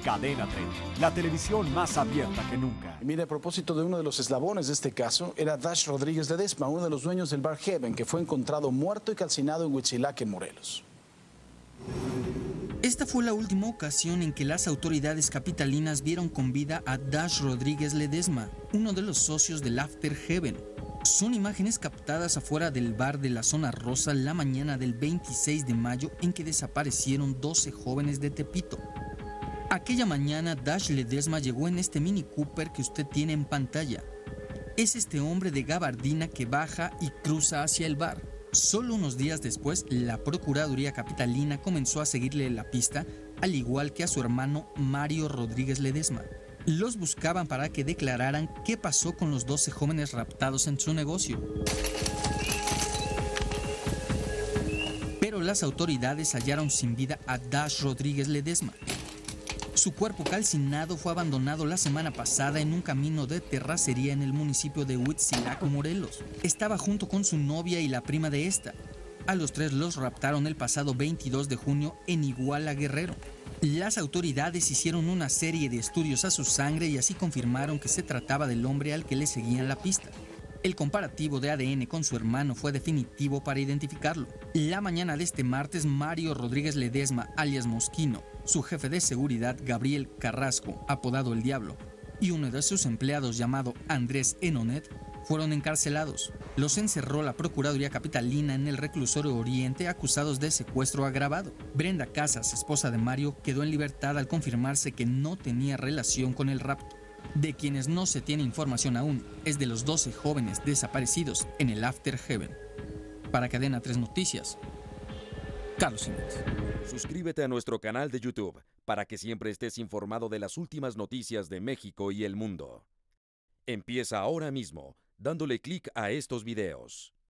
Cadena 30, la televisión más abierta que nunca. Y mire, a propósito de uno de los eslabones de este caso, era Dash Rodríguez Ledesma, uno de los dueños del bar Heaven, que fue encontrado muerto y calcinado en Huitzilac, en Morelos. Esta fue la última ocasión en que las autoridades capitalinas vieron con vida a Dash Rodríguez Ledesma, uno de los socios del After Heaven. Son imágenes captadas afuera del bar de la zona rosa la mañana del 26 de mayo en que desaparecieron 12 jóvenes de Tepito. Aquella mañana Dash Ledesma llegó en este Mini Cooper que usted tiene en pantalla. Es este hombre de gabardina que baja y cruza hacia el bar. Solo unos días después, la Procuraduría Capitalina comenzó a seguirle la pista, al igual que a su hermano Mario Rodríguez Ledesma. Los buscaban para que declararan qué pasó con los 12 jóvenes raptados en su negocio. Pero las autoridades hallaron sin vida a Dash Rodríguez Ledesma. Su cuerpo calcinado fue abandonado la semana pasada en un camino de terracería en el municipio de Huitzilac, Morelos. Estaba junto con su novia y la prima de esta. A los tres los raptaron el pasado 22 de junio en Iguala, Guerrero. Las autoridades hicieron una serie de estudios a su sangre y así confirmaron que se trataba del hombre al que le seguían la pista. El comparativo de ADN con su hermano fue definitivo para identificarlo. La mañana de este martes, Mario Rodríguez Ledesma, alias Mosquino, su jefe de seguridad, Gabriel Carrasco, apodado El Diablo, y uno de sus empleados llamado Andrés Enonet, fueron encarcelados. Los encerró la Procuraduría Capitalina en el Reclusorio Oriente acusados de secuestro agravado. Brenda Casas, esposa de Mario, quedó en libertad al confirmarse que no tenía relación con el rapto. De quienes no se tiene información aún es de los 12 jóvenes desaparecidos en el After Heaven. Para Cadena 3 Noticias, Carlos Jiménez. Suscríbete a nuestro canal de YouTube para que siempre estés informado de las últimas noticias de México y el mundo. Empieza ahora mismo dándole clic a estos videos.